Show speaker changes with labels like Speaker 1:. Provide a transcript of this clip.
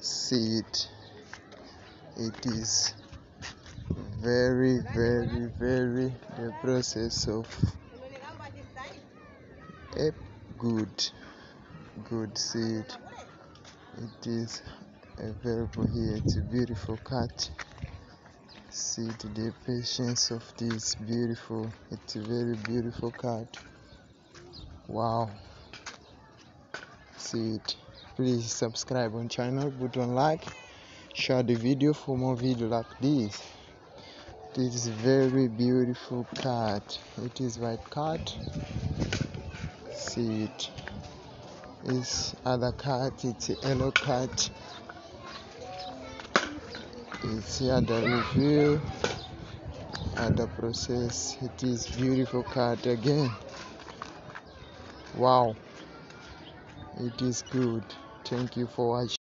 Speaker 1: See it. It is very the process of a good seed. It is available here. It's a beautiful cat. See the patience of this beautiful. It's a very beautiful cat. Wow. See it. Please subscribe on channel, put on like, share the video for more video like this. This is very beautiful cat. It is white cat. See it. This other cat, it's a yellow cat. It's here the review and the process. It is beautiful cat again. Wow. It is good. Thank you for watching.